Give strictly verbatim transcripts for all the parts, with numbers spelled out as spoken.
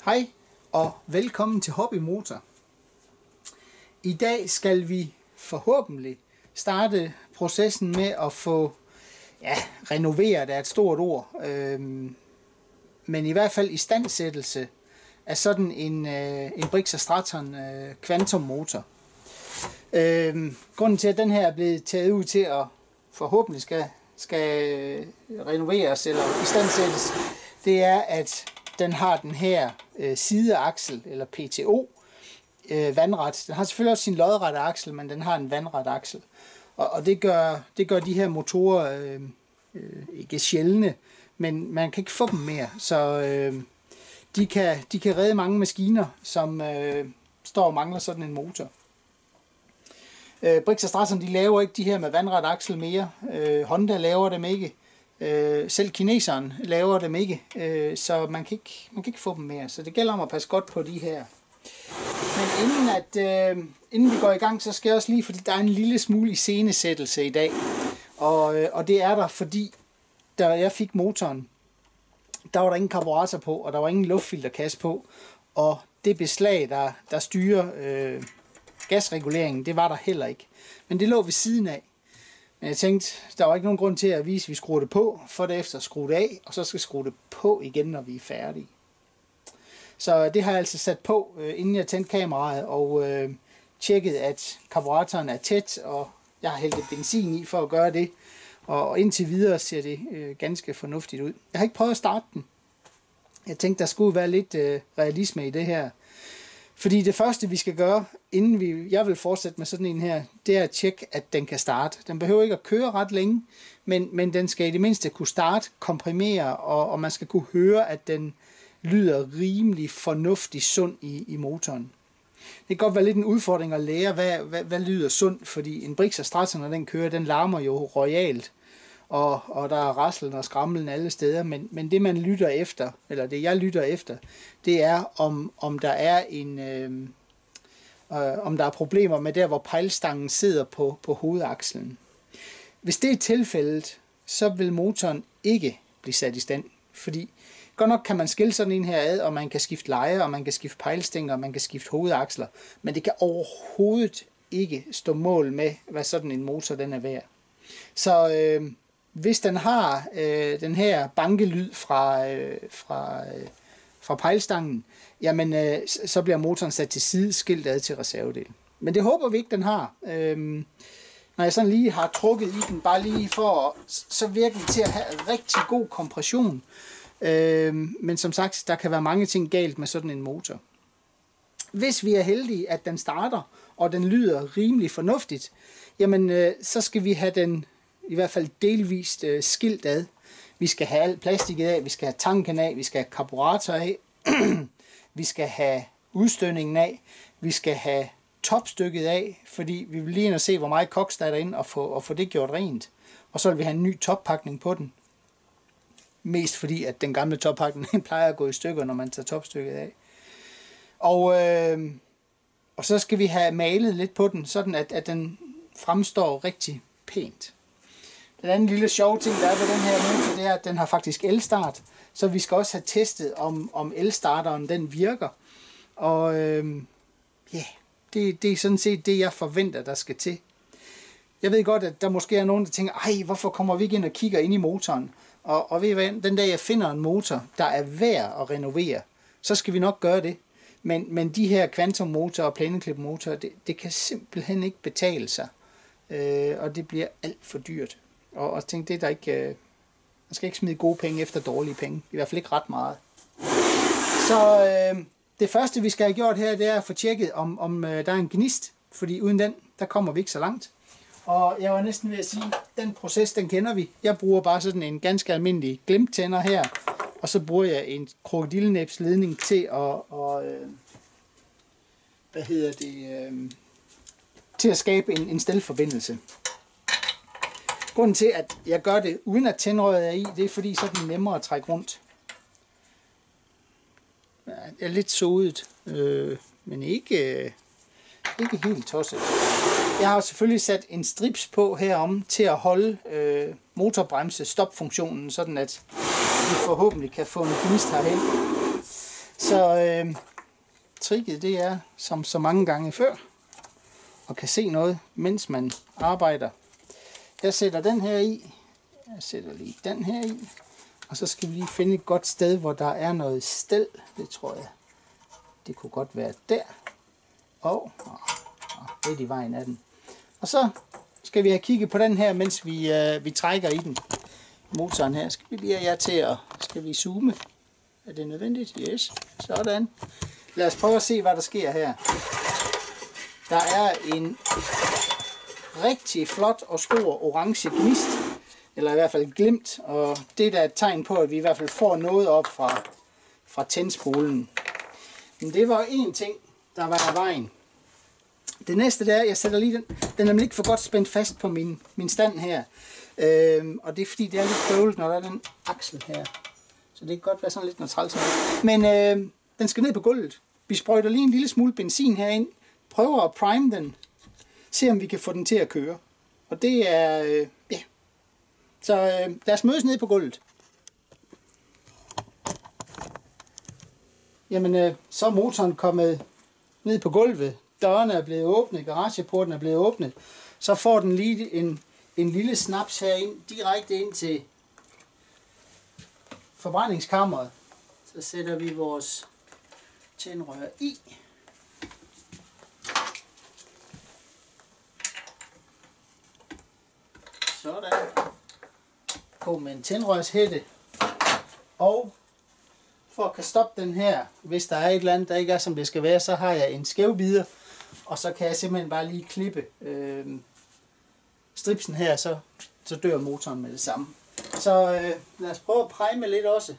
Hej og velkommen til Hobby Motor. I dag skal vi forhåbentlig starte processen med at få ja, renoveret, er et stort ord, øhm, men i hvert fald istandsættelse af sådan en, øh, en Brixer Straton øh, Quantum motor. Øhm, grunden til at den her er blevet taget ud til at forhåbentlig skal, skal renoveres eller istandsættes, det er at den har den her øh, sideaksel, eller P T O, øh, vandret. Den har selvfølgelig også sin lodrette aksel, men den har en vandret aksel. Og, og det, gør, det gør de her motorer øh, øh, ikke sjældne, men man kan ikke få dem mere. Så øh, de, kan, de kan redde mange maskiner, som øh, står og mangler sådan en motor. Øh, Brixer Straton, de laver ikke de her med vandret aksel mere. Øh, Honda laver dem ikke. Øh, selv kineseren laver dem ikke, øh, så man kan ikke, man kan ikke få dem mere. Så det gælder om at passe godt på de her. Men inden, at, øh, inden vi går i gang, så skal jeg også lige, fordi der er en lille smule iscenesættelse i dag. Og, øh, og det er der, fordi da jeg fik motoren, der var der ingen karburator på, og der var ingen luftfilterkasse på. Og det beslag, der, der styrer øh, gasreguleringen, det var der heller ikke. Men det lå ved siden af. Men jeg tænkte, der var ikke nogen grund til at vise, at vi skruer det på, for derefter skrue det af, og så skal skrue det på igen, når vi er færdige. Så det har jeg altså sat på, øh, inden jeg tændte kameraet, og øh, tjekket, at karburatoren er tæt, og jeg har hældt benzin i for at gøre det. Og, og indtil videre ser det øh, ganske fornuftigt ud. Jeg har ikke prøvet at starte den. Jeg tænkte, der skulle være lidt øh, realisme i det her. Fordi det første, vi skal gøre, inden vi, jeg vil fortsætte med sådan en her, det er at tjekke, at den kan starte. Den behøver ikke at køre ret længe, men, men den skal i det mindste kunne starte, komprimere, og, og man skal kunne høre, at den lyder rimelig fornuftig sund i, i motoren. Det kan godt være lidt en udfordring at lære, hvad, hvad, hvad lyder sundt, fordi en Brixer Straton, når den kører, den larmer jo royalt, og, og der er raslen og skramlen alle steder, men, men det man lytter efter, eller det jeg lytter efter, det er om, om der er en øh, øh, om der er problemer med der, hvor pejlstangen sidder på, på hovedakslen. Hvis det er tilfældet, så vil motoren ikke blive sat i stand, fordi godt nok kan man skille sådan en her ad, og man kan skifte lejer, og man kan skifte pejlstænger, og man kan skifte hovedaksler, men det kan overhovedet ikke stå mål med, hvad sådan en motor den er værd. Så øh, hvis den har øh, den her bankelyd fra, øh, fra, øh, fra pejlstangen, jamen øh, så bliver motoren sat til side, skilt ad til reservedel. Men det håber vi ikke, den har. Øh, når jeg sådan lige har trukket i den, bare lige for, så virker det til at have rigtig god kompression. Øh, men som sagt, der kan være mange ting galt med sådan en motor. Hvis vi er heldige, at den starter, og den lyder rimelig fornuftigt, jamen øh, så skal vi have den i hvert fald delvist øh, skilt ad. Vi skal have alt plastikket af, vi skal have tanken af, vi skal have karburator af, vi skal have udstødningen af, vi skal have topstykket af, fordi vi vil lige ind og se, hvor meget koks der er derinde, og få, og få det gjort rent. Og så vil vi have en ny toppakning på den. Mest fordi, at den gamle toppakning plejer at gå i stykker, når man tager topstykket af. Og, øh, og så skal vi have malet lidt på den, sådan at, at den fremstår rigtig pænt. Den anden lille sjove ting, der er ved den her motor, det er, at den har faktisk elstart. Så vi skal også have testet, om, om elstarteren den virker. Og øh, ja, det, det er sådan set det, jeg forventer, der skal til. Jeg ved godt, at der måske er nogen, der tænker, ej, hvorfor kommer vi ikke ind og kigger ind i motoren? Og, og ved I hvad, den dag jeg finder en motor, der er værd at renovere, så skal vi nok gøre det. Men, men de her Quantum motorer og Planeklip motorer, det, det kan simpelthen ikke betale sig. Øh, og det bliver alt for dyrt. Og, og tænk, det er der ikke, øh, man skal ikke smide gode penge efter dårlige penge. I hvert fald ikke ret meget. Så øh, det første, vi skal have gjort her, det er at få tjekket, om, om øh, der er en gnist. Fordi uden den, der kommer vi ikke så langt. Og jeg var næsten ved at sige, den proces, den kender vi. Jeg bruger bare sådan en ganske almindelig glimttænder her. Og så bruger jeg en krokodillenæbsledning til at, og, øh, hvad hedder det, øh, til at skabe en, en stelforbindelse. Grunden til, at jeg gør det uden at tændrøret er i, det er fordi, så er den nemmere at trække rundt. Jeg er lidt sodet, øh, men ikke, øh, ikke helt tosset. Jeg har selvfølgelig sat en strips på herom til at holde øh, motorbremse stopfunktionen, sådan at vi forhåbentlig kan få en gnist herhen. Så øh, tricket det er, som så mange gange før, og kan se noget, mens man arbejder. Jeg sætter den her i. Jeg sætter lige den her i. Og så skal vi lige finde et godt sted, hvor der er noget stel. Det tror jeg, det kunne godt være der. Og, og, og lidt i vejen af den. Og så skal vi have kigget på den her, mens vi, øh, vi trækker i den. Motoren her. Skal vi lige have jer til at... Skal vi zoome? Er det nødvendigt? Yes. Sådan. Lad os prøve at se, hvad der sker her. Der er en rigtig flot og stor orange gnist. Eller i hvert fald glimt. Og det der er et tegn på, at vi i hvert fald får noget op fra, fra tændspolen. Men det var en ting, der var af vejen. Det næste der, jeg sætter lige den. Den er nemlig ikke for godt spændt fast på min, min stand her. Øhm, og det er fordi, det er lidt bøvlet, når der er den aksel her. Så det kan godt være sådan lidt noget træls. Men øh, den skal ned på gulvet. Vi sprøjter lige en lille smule benzin herind. Prøver at prime den. Se om vi kan få den til at køre. Og det er... Øh, ja. Så øh, lad os mødes ned på gulvet. Jamen, øh, så er motoren kommet ned på gulvet. Dørene er blevet åbnet. Garageporten er blevet åbnet. Så får den lige en, en lille snaps herind. Direkte ind til forbrændingskammeret. Så sætter vi vores tændrør i. Sådan. På med en tændrørshætte. Og for at kan stoppe den her, hvis der er et eller andet, der ikke er som det skal være, så har jeg en skævbider. Og så kan jeg simpelthen bare lige klippe øh, stripsen her, så, så dør motoren med det samme. Så øh, lad os prøve at prime lidt også.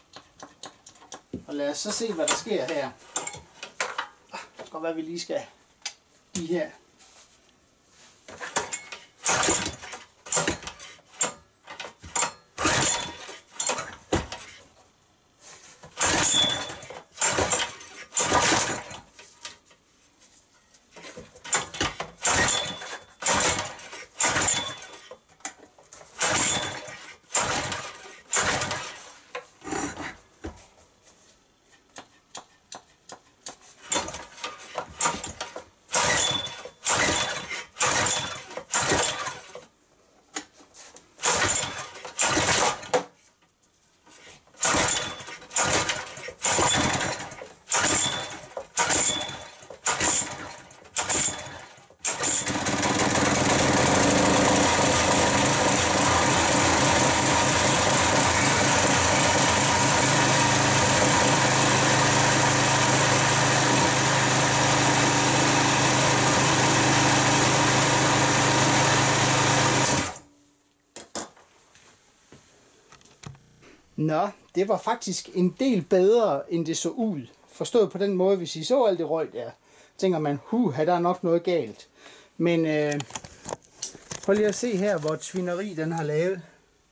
Og lad os så se, hvad der sker her. Ah, det kan godt være, vi lige skal give her. Nå, det var faktisk en del bedre, end det så ud. Forstået på den måde, hvis I så alt det røg der, tænker man, huh, der er nok noget galt. Men øh, prøv lige at se her, hvor et svineri den har lavet.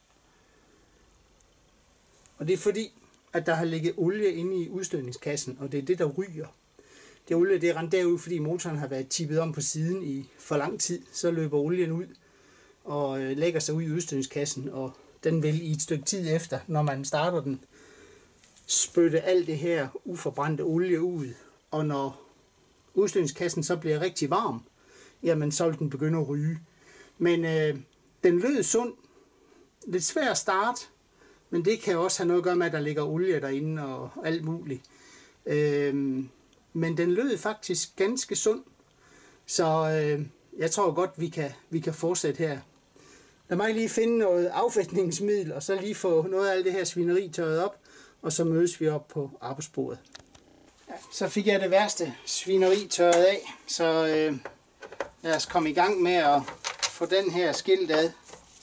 Og det er fordi, at der har ligget olie inde i udstødningskassen, og det er det, der ryger. Det olie, det er rendt derud, fordi motoren har været tippet om på siden i for lang tid. Så løber olien ud og øh, lægger sig ud i udstødningskassen, og den vil i et stykke tid efter, når man starter den, spytte alt det her uforbrændte olie ud. Og når udstødningskassen så bliver rigtig varm, jamen så vil den begynde at ryge. Men øh, den lød sund. Lidt svært at starte, men det kan også have noget at gøre med, at der ligger olie derinde og alt muligt. Øh, men den lød faktisk ganske sund. Så øh, jeg tror godt, vi kan, vi kan fortsætte her. Lad mig lige finde noget affætningsmiddel, og så lige få noget af alt det her svineri tørret op, og så mødes vi op på arbejdsbordet. Ja, så fik jeg det værste svineri tørret af, så øh, lad os komme i gang med at få den her skilt ad.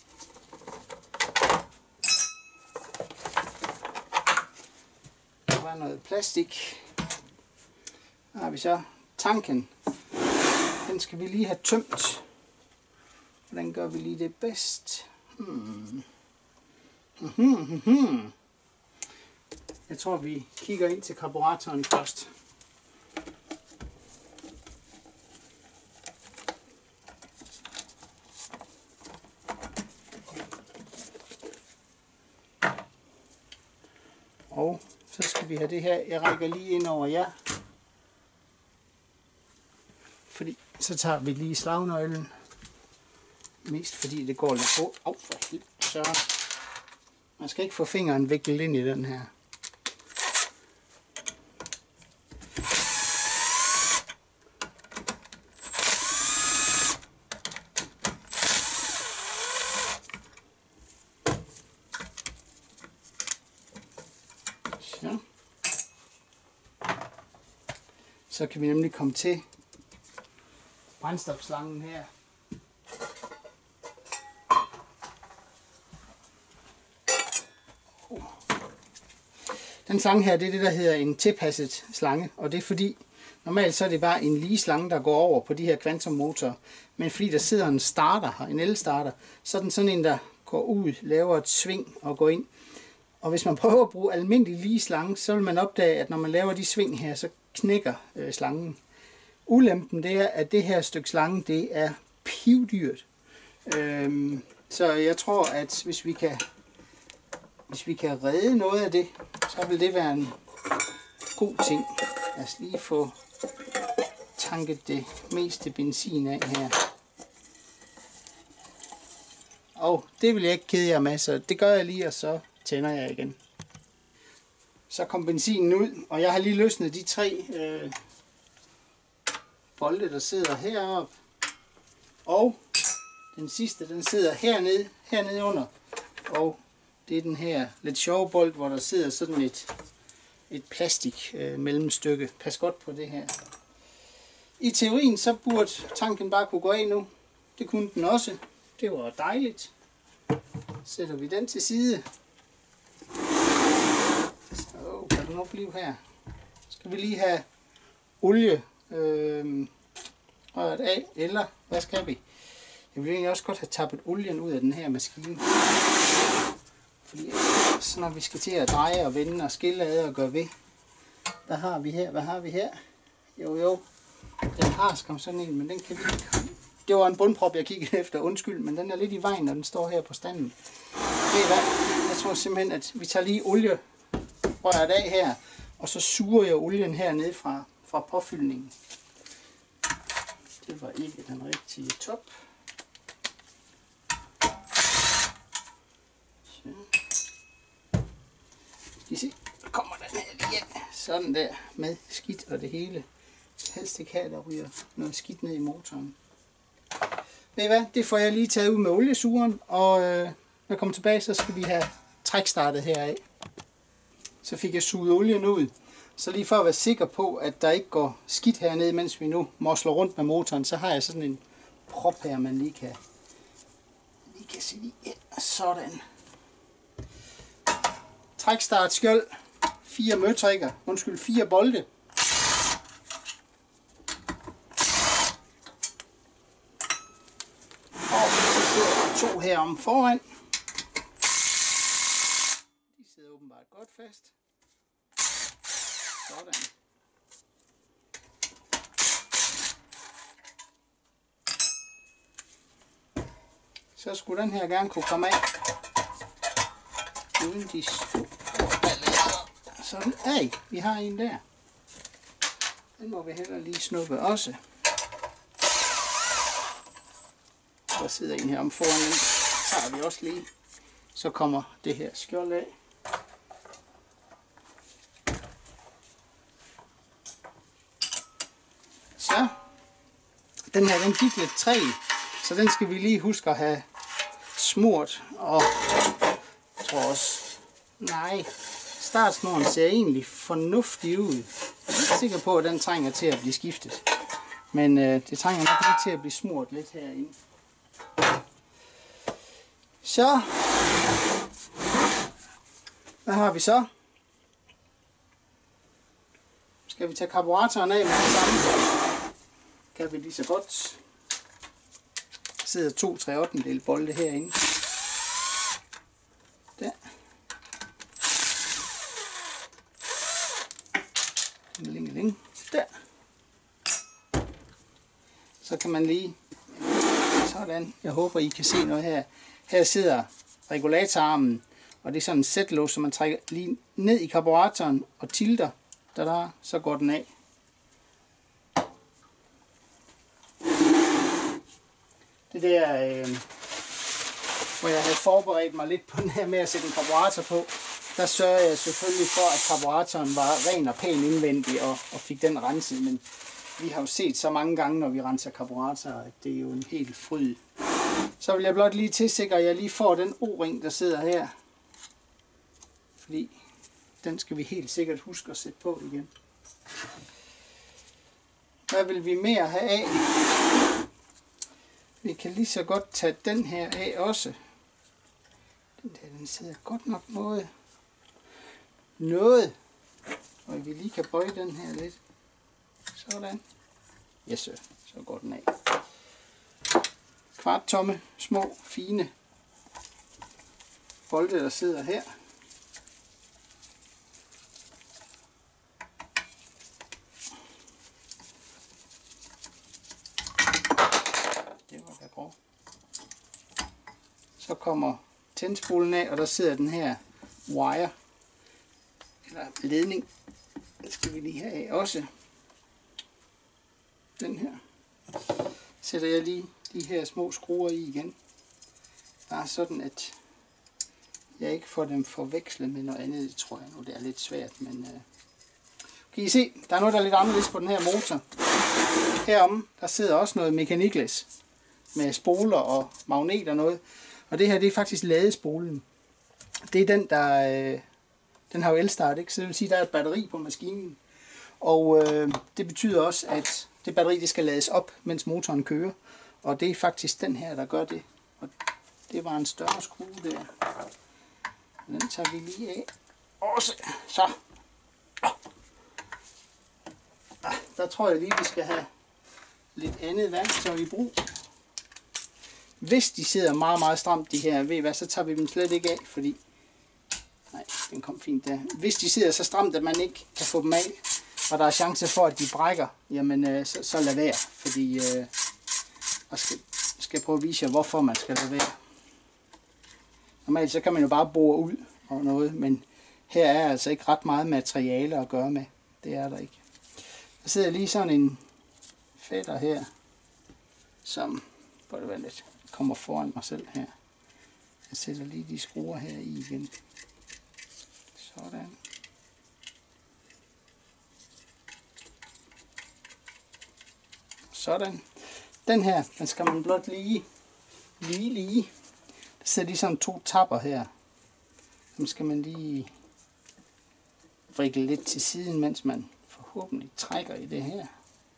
Der var noget plastik. Der har vi så tanken. Den skal vi lige have tømt. Hvordan gør vi lige det bedst? Hmm. Hmm, hmm, hmm. Jeg tror, vi kigger ind til karburatoren først. Og så skal skal vi have det her. Jeg rækker lige ind over jer. Fordi så tager vi lige slagnøglen. Mest fordi det går lidt på. Au, for helvede. Så man skal ikke få fingeren viklet ind i den her. Så. Så kan vi nemlig komme til brændstofslangen her. Den slange her, det er det, der hedder en tilpasset slange, og det er fordi, normalt så er det bare en lige slange, der går over på de her kvantummotorer, men fordi der sidder en starter her, en el-starter, så er den sådan en, der går ud, laver et sving og går ind. Og hvis man prøver at bruge almindelig lige slange, så vil man opdage, at når man laver de sving her, så knækker øh, slangen. Ulempen det er, at det her stykke slange, det er pivdyrt. Øhm, så jeg tror, at hvis vi kan Hvis vi kan redde noget af det, så vil det være en god ting. Lad os lige få tanket det meste benzin af her. Og det vil jeg ikke kede jer med, så det gør jeg lige, og så tænder jeg igen. Så kom benzinen ud, og jeg har lige løsnet de tre øh, bolde, der sidder heroppe. Og den sidste, den sidder hernede, hernede under. Og det er den her lidt sjove bold, hvor der sidder sådan et, et plastik øh, mellemstykke. Pas godt på det her. I teorien så burde tanken bare kunne gå af nu. Det kunne den også. Det var dejligt. Sætter vi den til side. Så kan den nok blive her. Så skal vi lige have olie øh, rørt af, eller hvad skal vi? Jeg vil egentlig også godt have tappet olien ud af den her maskine. Fordi så når vi skal til at dreje og vende og skille ad og gøre ved. Hvad har vi her? Hvad har vi her? Jo jo, den har skam sådan en, men den kan vi ikke. Det var en bundprop, jeg kiggede efter, undskyld, men den er lidt i vejen, når den står her på standen. Ved I hvad? Jeg tror simpelthen, at vi tager lige olie røret af her, og så suger jeg olien hernede fra, fra påfyldningen. Det var ikke den rigtige top. Så. Skal I se, der kommer den her lige ind. Sådan der, med skidt og det hele. Helst ikke her, der ryger noget skidt ned i motoren. Ved I hvad, det får jeg lige taget ud med oliesugeren, og øh, når jeg kommer tilbage, så skal vi have trækstartet heraf. Så fik jeg suget olien ud. Så lige for at være sikker på, at der ikke går skidt hernede, mens vi nu mosler rundt med motoren, så har jeg sådan en prop her, man lige kan, lige kan sætte i. Sådan. Trækstart skjold. Fire møtrikker. Undskyld, fire bolde. Og så sidder der to her om foran. De sidder åbenbart godt fast. Sådan. Så skulle den her gerne kunne komme af. Uden de sådan. Ej, vi har en der. Den må vi heller lige snuppe også. Der sidder en her om foran, den tager vi også lige. Så kommer det her skjold af. Så. Den her, den gik lidt træ, så den skal vi lige huske at have smurt. Og jeg tror også, nej, startsnoren ser egentlig fornuftig ud. Jeg er ikke sikker på, at den trænger til at blive skiftet. Men øh, det trænger nok lige til at blive smurt lidt herinde. Så. Hvad har vi så? Skal vi tage karburatoren af med det samme? Kan vi lige så godt. Der sidder to tre ottendedel bolde herinde. Der. Længe, længe. Der. Så kan man lige. Sådan. Jeg håber, I kan se noget her. Her sidder regulatorarmen. Og det er sådan en sætlås, så man trækker lige ned i karburatoren og tilter, der der, så går den af. Det der, øh, hvor jeg havde forberedt mig lidt på den her med at sætte en karburator på, der sørger jeg selvfølgelig for, at karburatoren var ren og pæn indvendig og, og fik den renset. Men vi har jo set så mange gange, når vi renser karburatorer, at det er jo en helt fryd. Så vil jeg blot lige tilsikre, at jeg lige får den O-ring, der sidder her. Fordi den skal vi helt sikkert huske at sætte på igen. Hvad vil vi mere have af? Vi kan lige så godt tage den her af også. Den der, den sidder godt nok noget. Noget. Og vi lige kan bøje den her lidt. Sådan. Yes, sir. Så går den af. Kvarttomme, små, fine bolde, der sidder her. Det var da grov. Så kommer tændspolen af, og der sidder den her wire, eller ledning. Den skal vi lige have af også. Den her. Sætter jeg lige de her små skruer i igen. Bare sådan, at jeg ikke får dem forvekslet med noget andet. Det tror jeg nu, det er lidt svært, men øh. kan I se, der er noget, der er lidt anderledes på den her motor. Heromme, der sidder også noget mekaniklæs med spoler og magnet og noget. Og det her, det er faktisk ladespolen. Det er den, der øh, den har jo elstart, ikke? Så det vil sige, der er et batteri på maskinen. Og øh, det betyder også, at det batteri, det skal lades op, mens motoren kører. Og det er faktisk den her, der gør det. Og det var en større skrue der. Den tager vi lige af. Også. Så. Der tror jeg lige, vi skal have lidt andet værktøj i brug. Hvis de sidder meget, meget stramt, de her, ved I hvad, så tager vi dem slet ikke af, fordi... Nej, den kom fint der. Hvis de sidder så stramt, at man ikke kan få dem af, og der er chance for, at de brækker, jamen øh, så, så lad være, fordi... Øh, jeg skal, skal prøve at vise jer, hvorfor man skal lade være. Normalt så kan man jo bare bore ud og noget, men her er altså ikke ret meget materiale at gøre med. Det er der ikke. Der sidder lige sådan en fætter her, som hvor det lidt, kommer foran mig selv her. Jeg sætter lige de skruer her i igen. Sådan. Sådan. Den her, den skal man blot lige, lige, lige. Der sidder lige sådan to tapper her. Dem skal man lige vrikle lidt til siden, mens man forhåbentlig trækker i det her.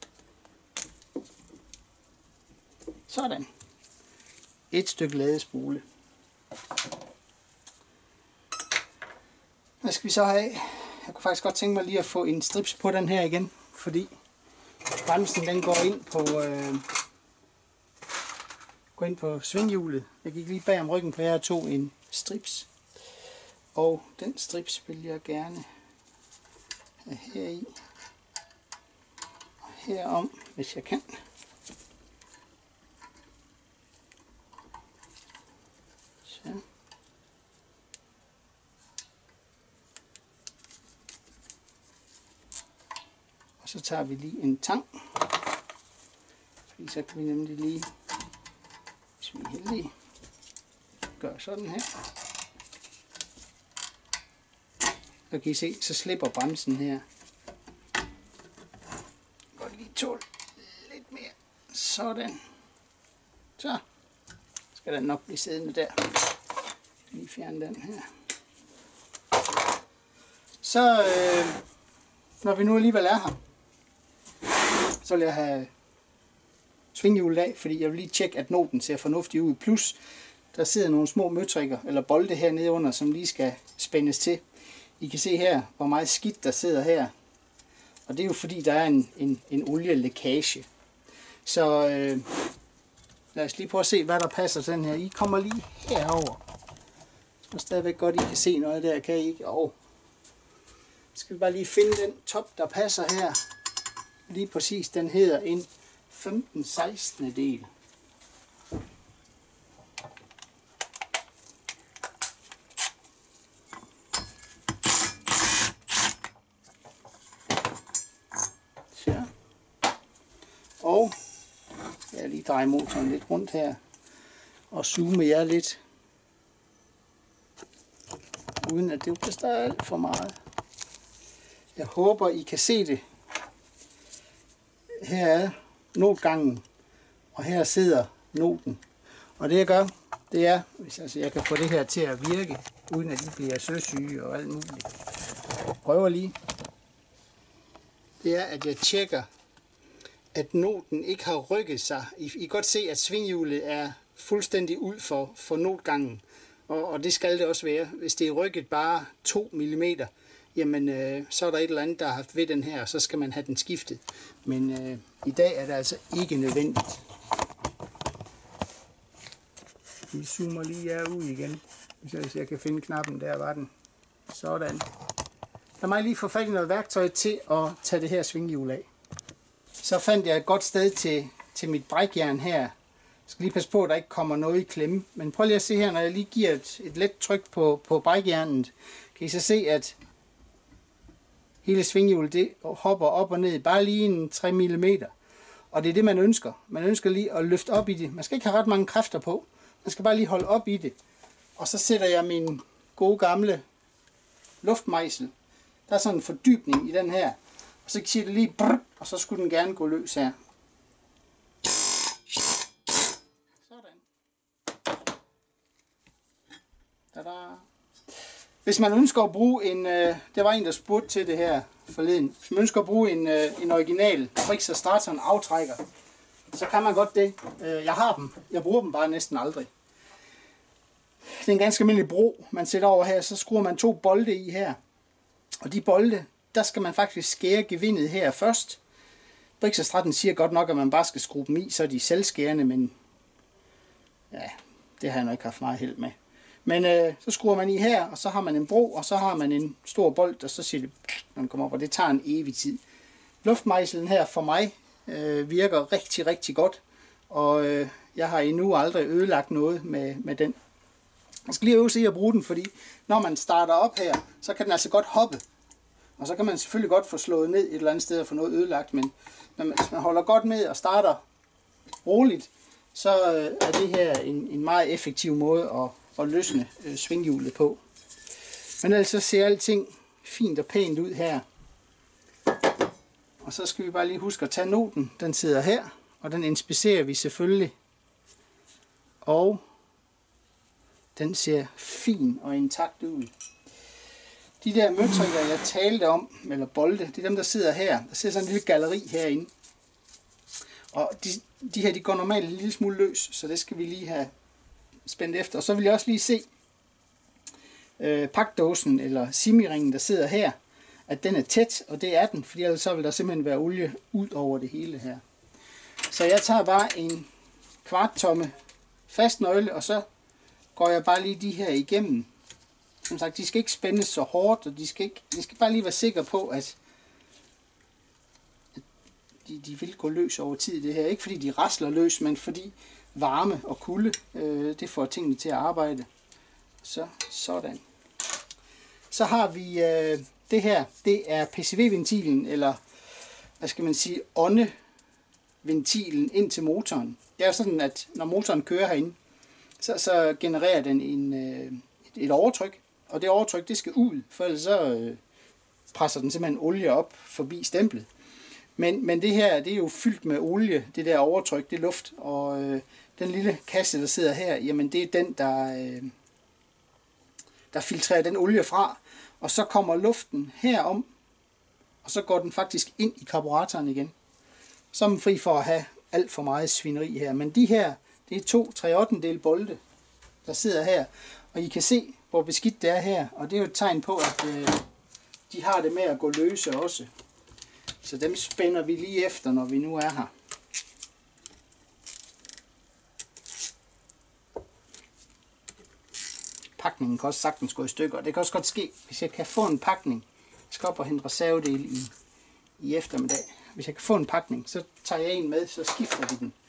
Sådan. Et stykke ladespole. Hvad skal vi så have? Jeg kunne faktisk godt tænke mig lige at få en strips på den her igen, fordi bremsen den går ind på øh, går ind på svinghjulet. Jeg gik lige bag om ryggen på jer og tog en strips. Og den strips vil jeg gerne have her i. Og herom, hvis jeg kan. Så. Og så tager vi lige en tang. Fordi så kan vi nemlig lige, hvis vi er heldige, gøre sådan her. Så kan I se, så slipper bremsen her. Godt lige tåle lidt mere. Sådan. Så skal den nok blive siddende der. Lige fjerne den her. Så øh, når vi nu alligevel er her, så vil jeg have svinghjulet af, fordi jeg vil lige tjekke, at noten ser fornuftig ud. Plus, der sidder nogle små møtrikker eller bolde hernede under, som lige skal spændes til. I kan se her, hvor meget skidt der sidder her. Og det er jo fordi, der er en, en, en olielækage. Så øh, lad os lige prøve at se, hvad der passer til den her. I kommer lige herover. Så er stadigvæk godt, I kan se noget der, kan I ikke? Og skal vi bare lige finde den top, der passer her. Lige præcis, den hedder en femten seksten del. Og jeg lige dreje motoren lidt rundt her og zoome jer lidt, uden at det bliver alt for meget. Jeg håber I kan se det. Her er notgangen, og her sidder noten. Og det jeg gør, det er, hvis altså jeg kan få det her til at virke, uden at de bliver søsyge og alt muligt. Jeg prøver lige. Det er, at jeg tjekker, at noten ikke har rykket sig. I, I kan godt se, at svinghjulet er fuldstændig ud for, for notgangen. Og, og det skal det også være. Hvis det er rykket bare to millimeter, jamen øh, så er der et eller andet, der har haft ved den her, og så skal man have den skiftet. Men øh, i dag er det altså ikke nødvendigt. Vi zoomer lige jer ud igen, hvis jeg kan finde knappen. Der var den. Sådan. Lad mig lige få fat i noget værktøj til at tage det her svinghjul af. Så fandt jeg et godt sted til, til mit brækjern her. Jeg skal lige passe på, at der ikke kommer noget i klemme. Men prøv lige at se her, når jeg lige giver et, et let tryk på, på brækjernet. Kan I så se, at hele svinghjulet det hopper op og ned. Bare lige en tre millimeter. Og det er det, man ønsker. Man ønsker lige at løfte op i det. Man skal ikke have ret mange kræfter på. Man skal bare lige holde op i det. Og så sætter jeg min gode gamle luftmejsel. Der er sådan en fordybning i den her. Og så siger det lige brrr, og så skulle den gerne gå løs her. Sådan. Tada. Hvis man ønsker at bruge en, øh, det var en der spurgte til det her forleden. Hvis man ønsker at bruge en, øh, en original Brix og Straton aftrækker, så kan man godt det. Øh, jeg har dem. Jeg bruger dem bare næsten aldrig. Det er en ganske almindelig bro, man sætter over her. Så skruer man to bolde i her. Og de bolde, der skal man faktisk skære gevindet her først. Brix og Straton siger godt nok, at man bare skal skrue dem i, så er de selvskærende, men ja, det har jeg nok ikke haft meget held med. Men øh, så skruer man i her, og så har man en bro, og så har man en stor bold, og så siger det, når den kommer op, og det tager en evig tid. Luftmejselen her for mig øh, virker rigtig, rigtig godt, og øh, jeg har endnu aldrig ødelagt noget med, med den. Jeg skal lige øve sig at bruge den, fordi når man starter op her, så kan den altså godt hoppe. Og så kan man selvfølgelig godt få slået ned et eller andet sted og få noget ødelagt, men hvis man holder godt med og starter roligt, så er det her en, en meget effektiv måde at, at løsne øh, svinghjulet på. Men ellers så ser alting fint og pænt ud her. Og så skal vi bare lige huske at tage noten. Den sidder her, og den inspicerer vi selvfølgelig. Og den ser fin og intakt ud. De der møtrikker, jeg talte om, eller bolde, det er dem, der sidder her. Der sidder sådan en lille galleri herinde. Og de, de her, de går normalt en lille smule løs, så det skal vi lige have spændt efter. Og så vil jeg også lige se øh, pakdåsen, eller simiringen, der sidder her, at den er tæt, og det er den, fordi ellers så vil der simpelthen være olie ud over det hele her. Så jeg tager bare en kvart tomme fast nøgle, og så går jeg bare lige de her igennem. Som sagt, de skal ikke spændes så hårdt, og de skal, ikke, de skal bare lige være sikre på, at de, de vil gå løs over tid det her. Ikke fordi de rasler løs, men fordi varme og kulde, øh, det får tingene til at arbejde. Så sådan. Så har vi øh, det her, det er P C V-ventilen, eller hvad skal man sige, åndeventilen ind til motoren. Det er sådan, at når motoren kører herinde, så, så genererer den en, øh, et, et overtryk, og det overtryk, det skal ud, for ellers så øh, presser den simpelthen olie op forbi stemplet. Men, men det her, det er jo fyldt med olie, det der overtryk, det er luft, og øh, den lille kasse, der sidder her, jamen det er den, der, øh, der filtrerer den olie fra, og så kommer luften herom, og så går den faktisk ind i karburatoren igen. Så er man fri for at have alt for meget svineri her. Men de her, det er to tre ottendedele bolde, der sidder her, og I kan se, hvor beskidt det er her, og det er jo et tegn på, at øh, de har det med at gå løse også. Så dem spænder vi lige efter, når vi nu er her. Pakningen kan også sagtens gå i stykker. Det kan også godt ske, hvis jeg kan få en pakning. Jeg skal op og hente reservedele i, i eftermiddag. Hvis jeg kan få en pakning, så tager jeg en med, så skifter vi den.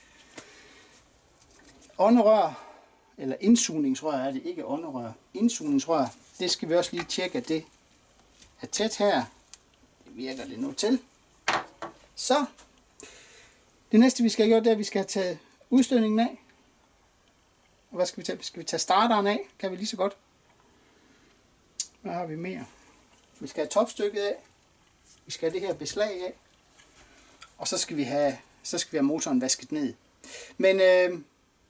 Ånderør, eller indsugningsrør er det, ikke ånderør. Indsugningsrør, det skal vi også lige tjekke, at det er tæt her. Det virker det nu til. Så Det næste vi skal gøre, det er, at vi skal tage udstødningen af. Og hvad skal vi tage? Skal vi tage starteren af? Kan vi lige så godt. Hvad har vi mere? Vi skal have topstykket af. Vi skal have det her beslag af. Og så skal vi have, så skal vi have motoren vasket ned. Men øh,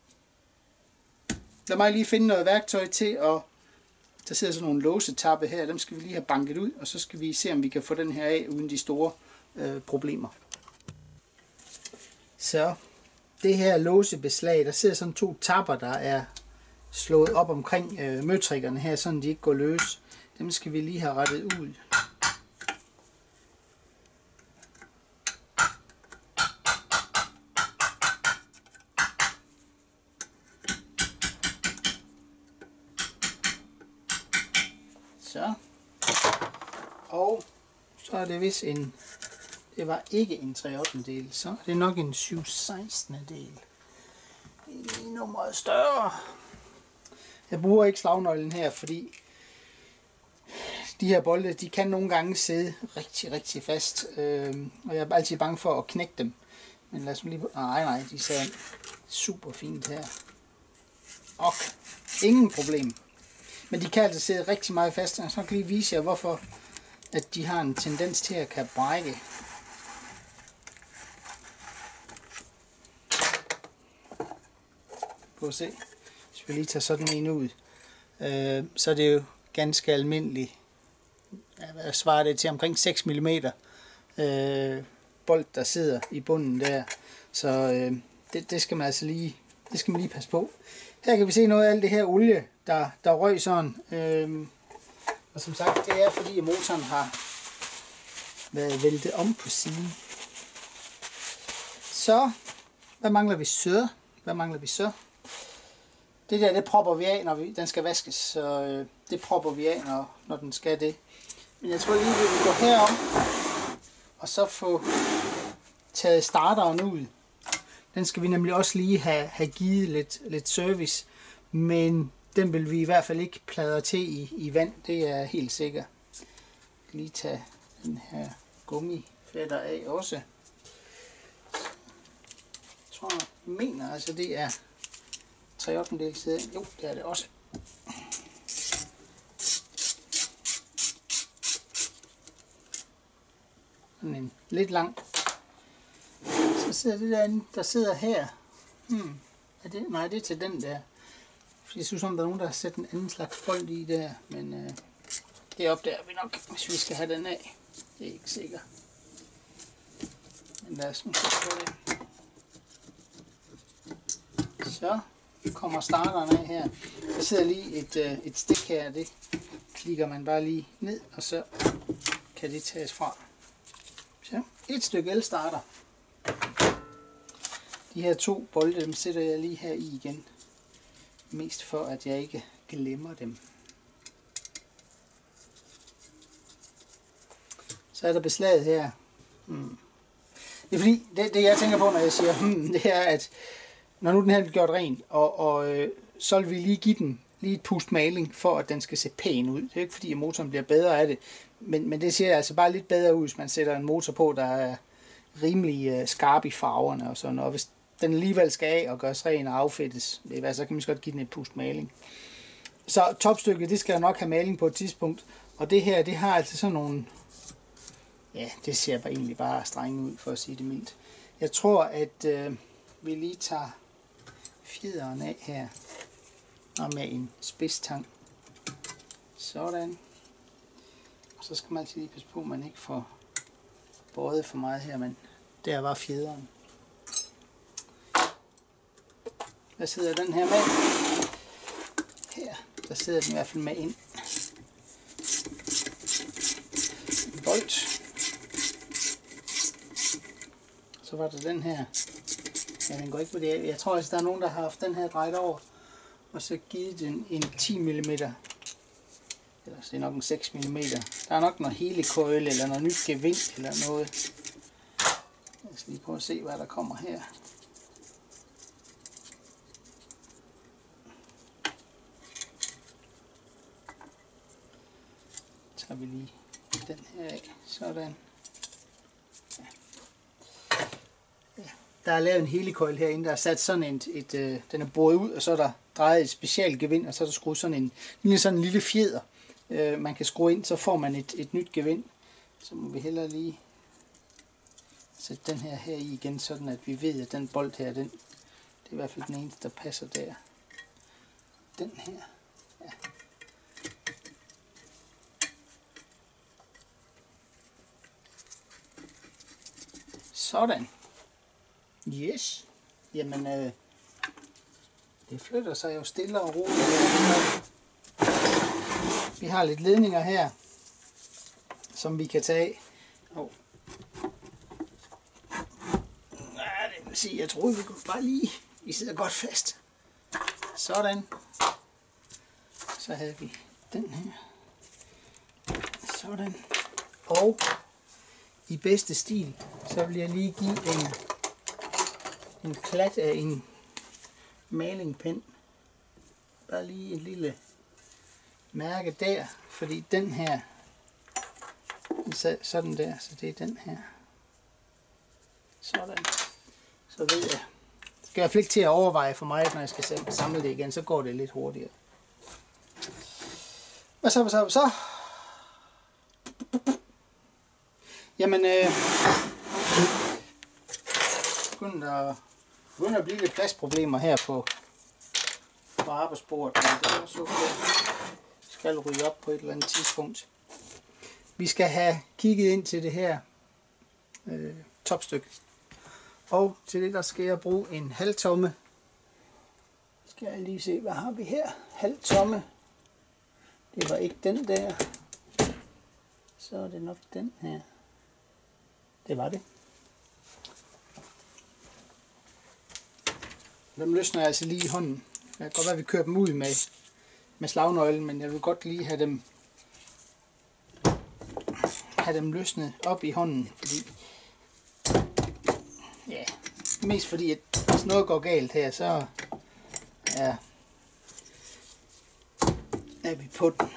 lad mig lige finde noget værktøj til at... Der sidder sådan nogle låsetappe her. Dem skal vi lige have banket ud. Og så skal vi se, om vi kan få den her af uden de store øh, problemer. Så det her låsebeslag, der sidder sådan to tapper, der er slået op omkring øh, møtrikkerne her, så de ikke går løs. Dem skal vi lige have rettet ud. Så. Og så er det vist en, det var ikke en tre ottendedel, så er det nok en syv sekstendedel. Lige nummeret større. Jeg bruger ikke slagnøglen her, fordi de her bolde, de kan nogle gange sidde rigtig, rigtig fast. Øh, og jeg er altid bange for at knække dem. Men lad os lige... Nej, nej, de sidder super fint her. Og ingen problem. Men de kan altså sidde rigtig meget fast. Og så kan jeg lige vise jer, hvorfor at de har en tendens til at kan brække. Prøv at se. Hvis vi lige tager sådan en ud, øh, så er det jo ganske almindeligt. Hvad svarer det til? Omkring seks millimeter øh, bold, der sidder i bunden der. Så øh, det, det skal man altså lige, det skal man lige passe på. Her kan vi se noget af alt det her olie, der, der røg sådan. Øh, og som sagt, det er fordi motoren har været væltet om på siden. Så, hvad mangler vi så? Hvad mangler vi så? Det der, det propper vi af, når vi, den skal vaskes. Så øh, det propper vi af, når, når den skal det. Men jeg tror lige, vi vil gå herom, og så få taget starteren ud. Den skal vi nemlig også lige have, have givet lidt, lidt service, men den vil vi i hvert fald ikke pladre til i, i vand, det er helt sikkert. Lige tage den her gummifætter af også. Jeg tror, jeg mener altså, det er tre ottendedel side. Jo, det er det også. Sådan en lidt lang. Så sidder det der, der sidder her. Hmm. Er det? Nej, det er til den der. Jeg synes, om der er nogen, der har sat en anden slags bold i der. Men øh, det opdager vi nok, hvis vi skal have den af. Det er ikke sikkert. Men lad os nu se på det. Så kommer starteren af her. Der sidder lige et, øh, et stik her. Det klikker man bare lige ned, og så kan det tages fra. Så et stykke elstarter. De her to bolde, dem sætter jeg lige her i igen. Mest for, at jeg ikke glemmer dem. Så er der beslaget her. Hmm. Det er fordi, det, det jeg tænker på, når jeg siger hmm, det er, at når nu den her er gjort ren, og, og øh, så vil vi lige give den lige et pust maling, for at den skal se pæn ud. Det er ikke fordi, at motoren bliver bedre af det, men, men det ser altså bare lidt bedre ud, hvis man sætter en motor på, der er rimelig øh, skarp i farverne og sådan. Og hvis den alligevel skal af og gøres ren og affedtes, så kan man godt give den et pust maling. Så topstykket, det skal nok have maling på et tidspunkt, og det her, det har altså sådan nogle, ja, det ser bare egentlig bare strenge ud, for at sige det mildt. Jeg tror, at øh, vi lige tager fjederen af her, og med en spidstang. Sådan. Og så skal man altid lige passe på, at man ikke får båret for meget her, men der var fjederen. Hvad sidder den her med? Her, der sidder den i hvert fald med ind. En bolt. Så var der den her. Ja, den går ikke på det. Jeg tror altså, der er nogen, der har haft den her drejet over, og så givet den en ti millimeter. Eller det er nok en seks millimeter. Der er nok noget helekøjle, eller noget nyt gevind, eller noget. Jeg skal lige prøve at se, hvad der kommer her. Så tager vi lige den her af. Sådan. Ja. Ja. der er lavet en helicoil herinde, der er sat sådan et, et øh, den er boret ud, og så er der drejet et specialgevind, og så er der skruet sådan en, lige sådan en lille fjeder, øh, man kan skrue ind, så får man et, et nyt gevind. Så må vi hellere lige sætte den her her i igen, sådan at vi ved, at den bold her, den, det er i hvert fald den eneste, der passer der. Den her. Ja. Sådan. Yes. Jamen, øh, det flytter sig jo stille og roligt. Vi har lidt ledninger her, som vi kan tage af. Oh. Ja, det vil sige, jeg troede, vi kunne bare lige... Vi sidder godt fast. Sådan. Så havde vi den her. Sådan. Og i bedste stil, så vil jeg lige give en, en klat af en malingpen. Bare lige en lille mærke der, fordi den her, sådan der, så det er den her. Sådan. Så ved jeg. Det skal jeg ikke til at overveje for mig, når jeg skal samle det igen, så går det lidt hurtigere. Hvad så, hvad så, hvad så? Jamen, øh, begynder at, begynder at blive lidt pladsproblemer her på, på arbejdsbordet. Men det er også okay. Skal ryge op på et eller andet tidspunkt. Vi skal have kigget ind til det her øh, topstykke. Og til det der skal jeg bruge en halvtomme. Skal jeg lige se, hvad har vi her? Halvtomme. Det var ikke den der. Så er det nok den her. Det var det. Dem løsner jeg altså lige i hånden. Det kan godt være, at vi kører dem ud med, med slagnøglen, men jeg vil godt lige have dem, have dem løsnet op i hånden. Fordi, ja, mest fordi, at hvis noget går galt her, så er, er vi på den.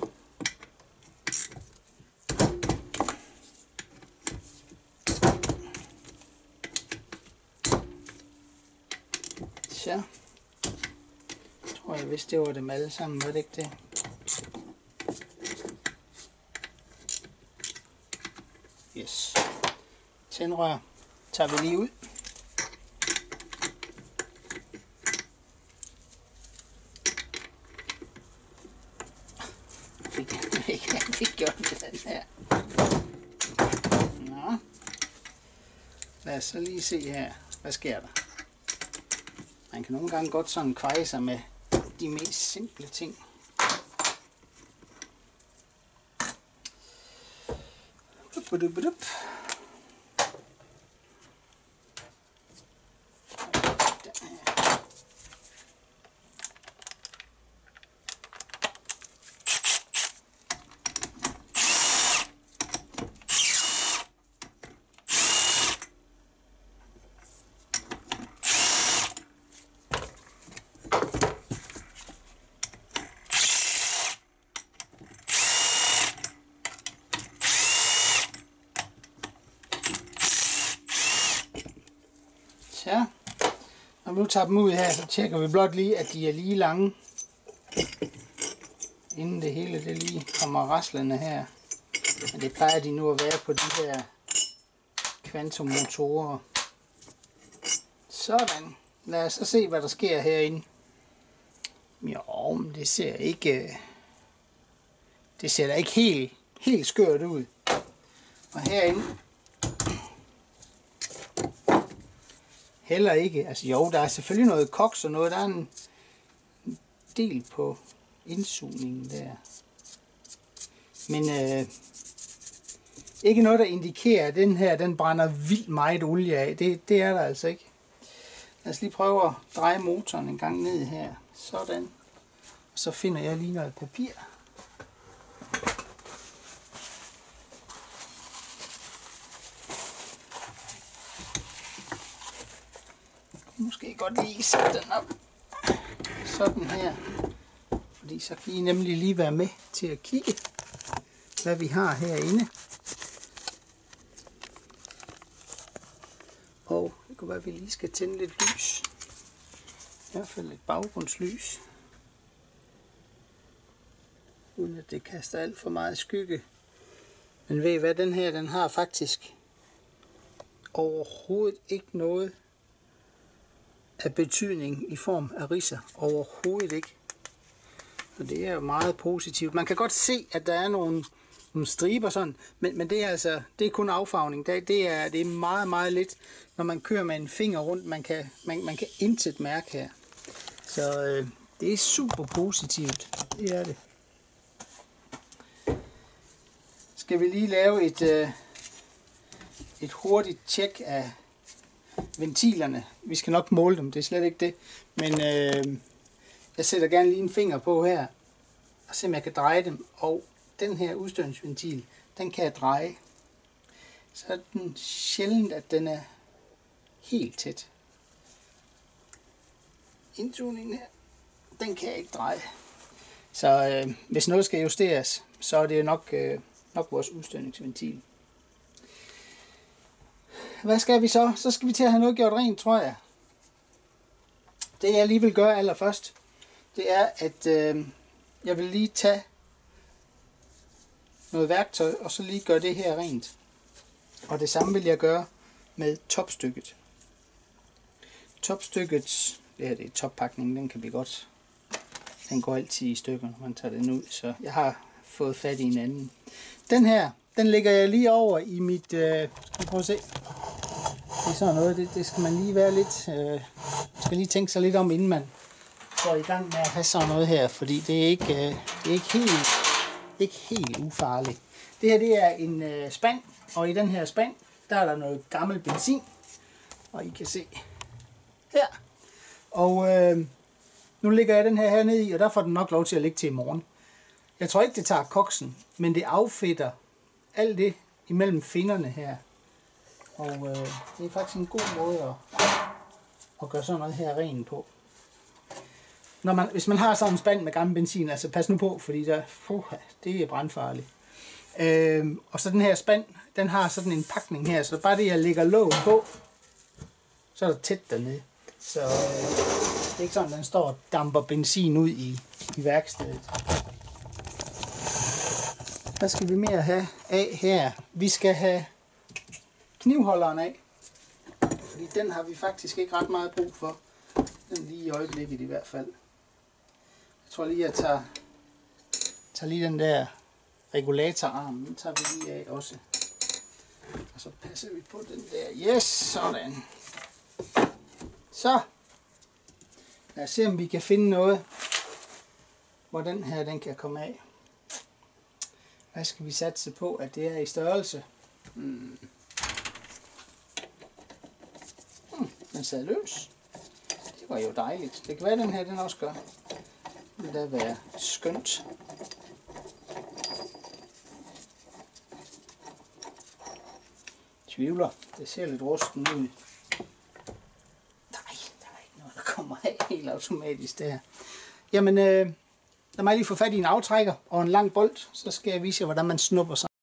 Så jeg tror jeg, hvis det var dem alle sammen, var det ikke det? Yes. Tændrør tager vi lige ud. Fik jeg fik gjort det den her. Nå. Lad os så lige se her. Hvad sker der? Man kan nogle gange godt sådan kveje sig med de mest simple ting. Så, når vi nu tager dem ud her, så tjekker vi blot lige, at de er lige lange, inden det hele det lige kommer raslende her. Men det plejer de nu at være på de her kvantummotorer. Sådan. Lad os så se, hvad der sker herinde. Jo, men det ser ikke, det ser da ikke helt, helt skørt ud. Og herinde heller ikke. Altså jo, der er selvfølgelig noget koks og noget. Der er en del på indsugningen der. Men øh, ikke noget, der indikerer, at den her den brænder vildt meget olie af. Det, det er der altså ikke. Lad os lige prøve at dreje motoren en gang ned her. Sådan. Og så finder jeg lige noget papir. Måske godt lige sætte den op. Sådan her. Fordi så kan I nemlig lige være med til at kigge, hvad vi har herinde. Og det kan kunne være, at vi lige skal tænde lidt lys. I hvert fald et baggrundslys. Uden at det kaster alt for meget skygge. Men ved I hvad, den her, den har faktisk overhovedet ikke noget af betydning i form af ridser. Overhovedet ikke. Og det er jo meget positivt. Man kan godt se, at der er nogle, nogle striber sådan, men, men det er altså, det er kun affarvning. Det, det, er, det er meget, meget lidt, når man kører med en finger rundt. Man kan, man, man kan intet mærke her. Så øh, det er super positivt. Det er det. Skal vi lige lave et, øh, et hurtigt tjek af ventilerne. Vi skal nok måle dem, det er slet ikke det. Men øh, jeg sætter gerne lige en finger på her, og se om jeg kan dreje dem. Og den her udstødningsventil, den kan jeg dreje. Så er den sjældent, at den er helt tæt. Indsugningen her, den kan jeg ikke dreje. Så øh, hvis noget skal justeres, så er det nok, øh, nok vores udstødningsventil. Hvad skal vi så? Så skal vi til at have noget gjort rent, tror jeg. Det jeg lige vil gøre allerførst, det er, at øh, jeg vil lige tage noget værktøj, og så lige gøre det her rent. Og det samme vil jeg gøre med topstykket. Topstykket, det her det er toppakningen, den kan blive godt. Den går altid i stykker, når man tager den ud, så jeg har fået fat i en anden. Den her, den lægger jeg lige over i mit, øh, skal vi prøve at se. Det er sådan noget, det, det skal man lige være lidt, øh, skal lige tænke sig lidt om, inden man går i gang med at have sådan noget her, fordi det er ikke, øh, det er ikke helt, ikke helt ufarligt. Det her det er en øh, spand, og i den her spand, der er der noget gammel benzin, og I kan se her. Og øh, nu lægger jeg den her hernede i, og der får den nok lov til at ligge til i morgen. Jeg tror ikke, det tager koksen, men det affedter alt det imellem fingrene her. Og øh, det er faktisk en god måde at, at gøre sådan noget her rent på. Når man, hvis man har sådan en spand med gammel benzin, altså pas nu på, fordi der, uh, det er brandfarligt. Øh, og så den her spand, den har sådan en pakning her, så bare det, jeg lægger låg på, så er der tæt dernede. Så øh, det er ikke sådan, at den står og damper benzin ud i, i værkstedet. Hvad skal vi mere have af her? Vi skal have knivholderen af, fordi den har vi faktisk ikke ret meget brug for. Den lige i øjeblikket i hvert fald. Jeg tror lige, jeg tager, tager lige den der regulatorarm, den tager vi lige af også. Og så passer vi på den der. Yes, sådan. Så. Lad os se, om vi kan finde noget, hvor den her den kan komme af. Hvad skal vi satse på, at det er i størrelse? Hmm. Hmm, den sad løs. Det var jo dejligt. Det kan være, den her den også gør. Det vil da være skønt. Tvivler. Det ser lidt rusten ud. Nej, der er ikke noget, der kommer af helt automatisk der. Jamen, øh, lad mig lige få fat i en aftrækker og en lang bold, så skal jeg vise jer, hvordan man snupper sig.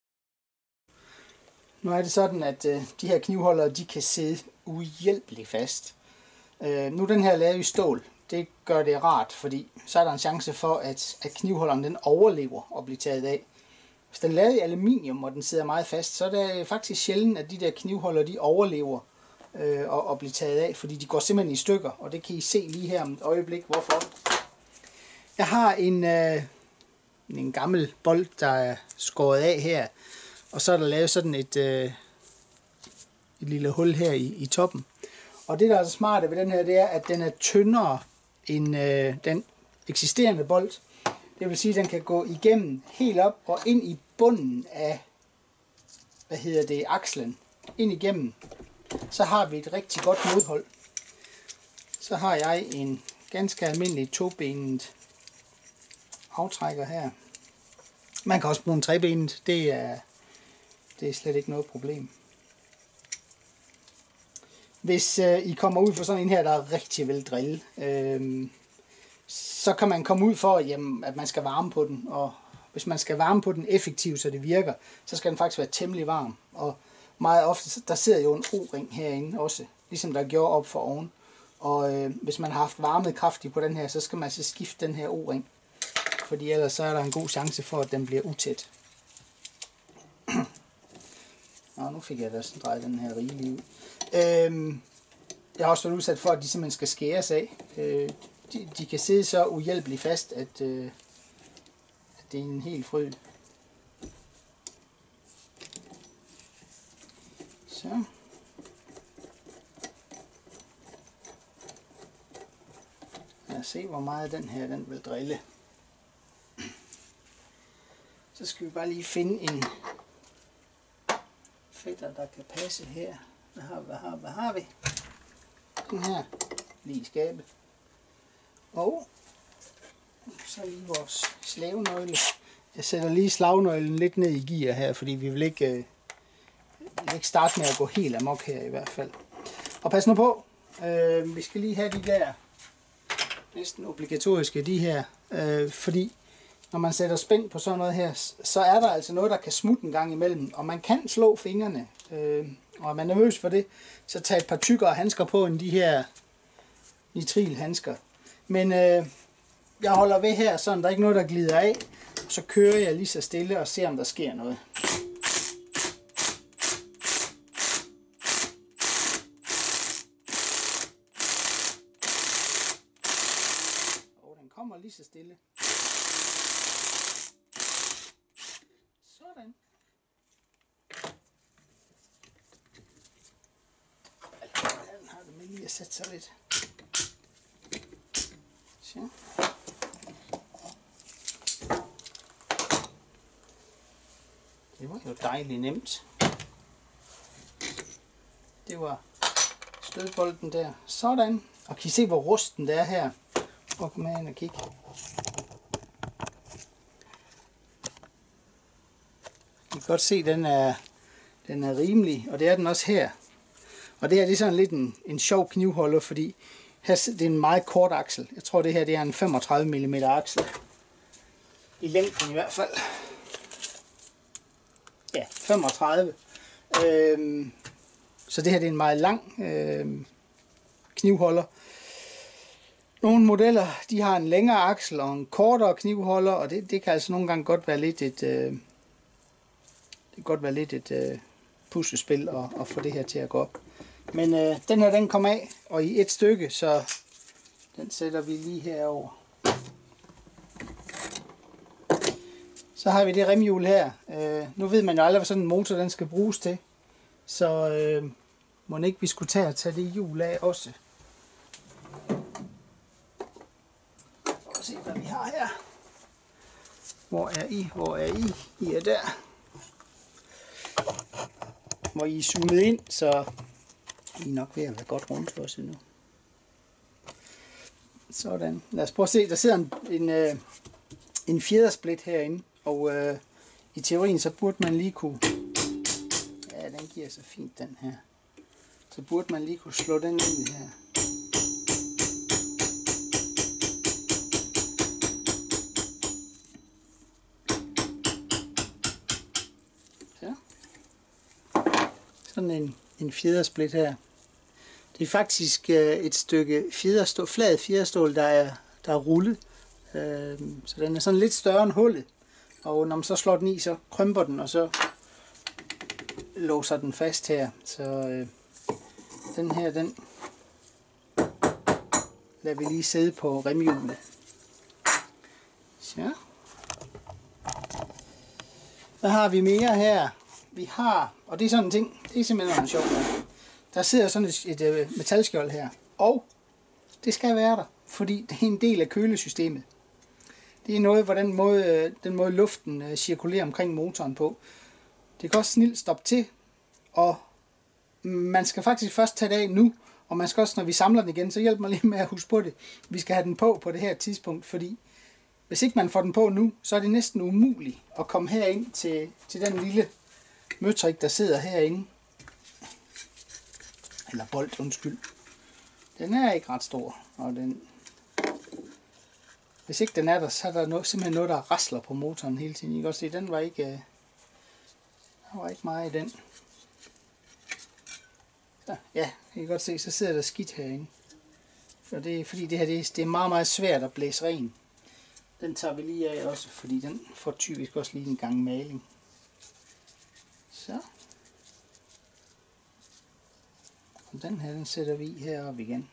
Nu er det sådan, at øh, de her knivholdere, de kan sidde uhjælpeligt fast. Øh, nu er den her lavet i stål. Det gør det rart, fordi så er der en chance for, at, at knivholderen den overlever og bliver taget af. Hvis den er lavet i aluminium, og den sidder meget fast, så er det faktisk sjældent, at de der knivholdere de overlever øh, og, og bliver taget af, fordi de går simpelthen i stykker, og det kan I se lige her om et øjeblik, hvorfor. Jeg har en, øh, en gammel bold, der er skåret af her, og så er der lavet sådan et, øh, et lille hul her i, i toppen. Og det, der er så smarte ved den her, det er, at den er tyndere end øh, den eksisterende bold. Det vil sige, at den kan gå igennem helt op og ind i bunden af, hvad hedder det, akslen. Ind igennem. Så har vi et rigtig godt modhold. Så har jeg en ganske almindelig tobenet aftrækker her. Man kan også bruge en trebenet. Det er, det er slet ikke noget problem. Hvis øh, I kommer ud for sådan en her, der er rigtig vel drille, øh, så kan man komme ud for, jamen, at man skal varme på den. Og hvis man skal varme på den effektivt, så det virker, så skal den faktisk være temmelig varm. Og meget ofte, der sidder jo en o-ring herinde også, ligesom der gjorde op for oven. Og øh, hvis man har haft varmet kraftigt på den her, så skal man så skifte den her o-ring. Fordi ellers så er der en god chance for, at den bliver utæt. Nå, nu fik jeg da sådan drejet den her rigeligt ud. Øhm, jeg har også været udsat for, at de simpelthen skal skæres af. Øh, de, de kan sidde så uhjælpeligt fast, at, øh, at det er en helt fryd. Så. Lad os se, hvor meget den her den vil drille. Så skal vi bare lige finde en fætter, der kan passe her. Hvad har, hvad har, hvad har vi? Den her lige i skabet. Og så lige vores slavenøgle. Jeg sætter lige slagnøglen lidt ned i gear her, fordi vi vil ikke, øh, vil ikke starte med at gå helt amok her i hvert fald. Og pas nu på, øh, vi skal lige have de der næsten obligatoriske, de her, øh, fordi når man sætter spænd på sådan noget her, så er der altså noget, der kan smutte en gang imellem, og man kan slå fingrene, øh, og er man nervøs for det, så tag et par tykkere handsker på end de her nitrilhandsker. Men øh, jeg holder ved her, så der er ikke noget, der glider af, så kører jeg lige så stille og ser, om der sker noget. Og den kommer lige så stille. Sådan. Den har det med lige at sætte sig lidt. Så. Det var jo dejligt nemt. Det var stødbolden der. Sådan. Og kan I se, hvor rusten det er her? Prøv at komme ind og kigge. I kan godt se, at den er, den er rimelig, og det er den også her. Og det her det er sådan lidt en, en sjov knivholder, fordi her det er en meget kort aksel. Jeg tror, det her det er en femogtredive millimeter aksel. I længden i hvert fald. Ja, femogtredive. Øhm, så det her det er en meget lang øhm, knivholder. Nogle modeller de har en længere aksel og en kortere knivholder, og det, det kan altså nogle gange godt være lidt et, øh, det kan godt være lidt et øh, puslespil at, at få det her til at gå op. Men øh, den her den kommer af, og i et stykke, så den sætter vi lige herover. Så har vi det remhjul her. Øh, nu ved man jo aldrig, hvad sådan en motor den skal bruges til. Så øh, må ikke vi skulle tage og tage det hjul af også. Og se hvad vi har her. Hvor er I? Hvor er I? I er der. Hvor I er zoomet ind, så I er nok ved at være godt rundt også nu. Sådan. Lad os prøve at se. Der sidder en, en, øh, en fjedersplit herinde. Og øh, i teorien så burde man lige kunne, ja den giver så fint den her, så burde man lige kunne slå den ud her. Så. Sådan en, en fjedersplit her. Det er faktisk øh, et stykke fjederstål, flad fjederstål, der er, der er rullet. Øh, så den er sådan lidt større end hullet. Og når man så slår den i, så krymper den, og så låser den fast her. Så øh, den her, den lader vi lige sidde på remhjulet. Så. Hvad har vi mere her? Vi har, og det er sådan en ting, det er simpelthen noget sjovt. Der sidder sådan et, et, et metalskjold her, og det skal være der, fordi det er en del af kølesystemet. Det er noget, hvor den måde, den måde luften cirkulerer omkring motoren på. Det kan også snilt stoppe til, og man skal faktisk først tage det af nu, og man skal også, når vi samler den igen, så hjælp mig lige med at huske på det. Vi skal have den på på det her tidspunkt, fordi hvis ikke man får den på nu, så er det næsten umuligt at komme herind til, til den lille møtrik, der sidder herinde. Eller bolt, undskyld. Den er ikke ret stor, og den... Hvis ikke den er der, så er der noget, simpelthen noget, der rasler på motoren hele tiden. I kan godt se, den var ikke, der var ikke meget i den. Der, ja, I kan godt se, så sidder der skidt herinde. For det, fordi det her det, det er meget, meget svært at blæse ren. Den tager vi lige af også, fordi den får typisk også lige en gang maling. Så. Og den her, den sætter vi heroppe igen.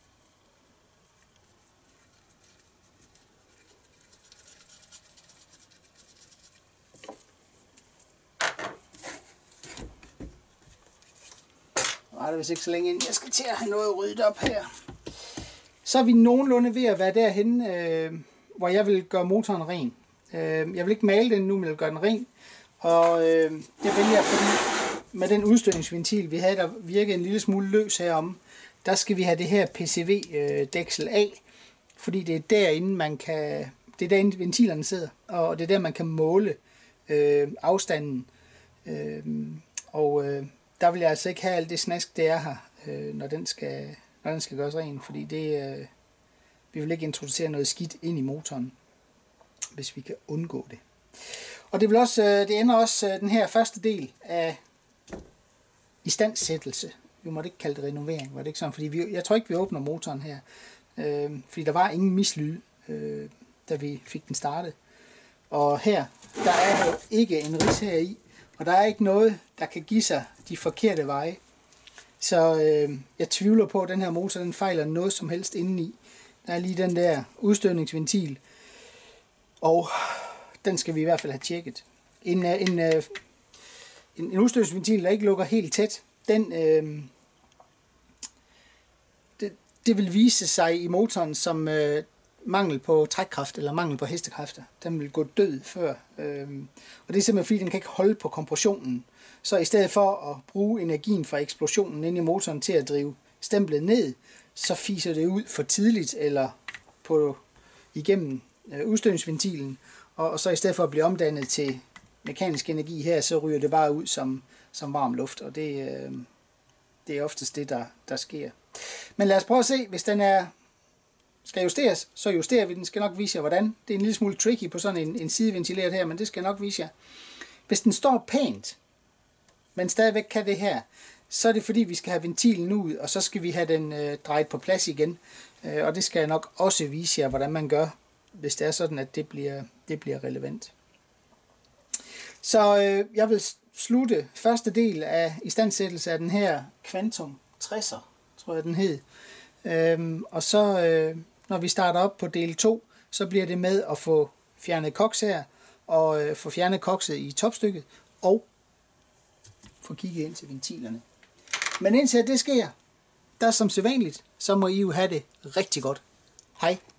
Og det vist ikke så længe inden jeg skal til at have noget ryddet op her. Så er vi nogenlunde ved at være derhen, øh, hvor jeg vil gøre motoren ren. Øh, jeg vil ikke male den nu, men jeg vil gøre den ren. Og øh, det vælger jeg, fordi med den udstødningsventil, vi havde, der virkede en lille smule løs herom, der skal vi have det her P C V-dæksel af. Fordi det er derinde, man kan, det er derinde ventilerne sidder, og det er der, man kan måle øh, afstanden. Øh, og øh, der vil jeg altså ikke have alt det snask, det er her, øh, når den skal... når den skal gøres ren, fordi det, øh, vi vil ikke introducere noget skidt ind i motoren, hvis vi kan undgå det. Og det, vil også, øh, det ender også øh, den her første del af istandsættelse. Vi måtte ikke kalde det renovering, var det ikke sådan? Fordi vi, jeg tror ikke, vi åbner motoren her, øh, fordi der var ingen mislyd, øh, da vi fik den startet. Og her, der er jo ikke en ris her i, og der er ikke noget, der kan give sig de forkerte veje. Så øh, jeg tvivler på, at den her motor den fejler noget som helst indeni. Der er lige den der udstødningsventil, og den skal vi i hvert fald have tjekket. En, en, en, en udstødningsventil, der ikke lukker helt tæt, den, øh, det, det vil vise sig i motoren som øh, mangel på trækkraft eller mangel på hestekræfter. Den vil gå død før. Øh, og det er simpelthen fordi, den kan ikke holde på kompressionen. Så i stedet for at bruge energien fra eksplosionen inde i motoren til at drive stemplet ned, så fiser det ud for tidligt eller på igennem øh, udstødningsventilen, og, og så i stedet for at blive omdannet til mekanisk energi her, så ryger det bare ud som, som varm luft, og det, øh, det er oftest det, der, der sker. Men lad os prøve at se, hvis den er, skal justeres, så justerer vi den. Skal nok vise jer, hvordan. Det er en lille smule tricky på sådan en, en sideventileret her, men det skal nok vise jer. Hvis den står pænt, men stadigvæk kan det her, så er det fordi, vi skal have ventilen ud, og så skal vi have den øh, drejet på plads igen. Øh, og det skal jeg nok også vise jer, hvordan man gør, hvis det er sådan, at det bliver, det bliver relevant. Så øh, jeg vil slutte første del af istandsættelse af den her Quantum tresser, tror jeg den hed. Øh, og så, øh, når vi starter op på del to, så bliver det med at få fjernet koks her, og øh, få fjernet kokset i topstykket, og få kigget ind til ventilerne. Men indtil det sker, der som sædvanligt, så må I jo have det rigtig godt. Hej!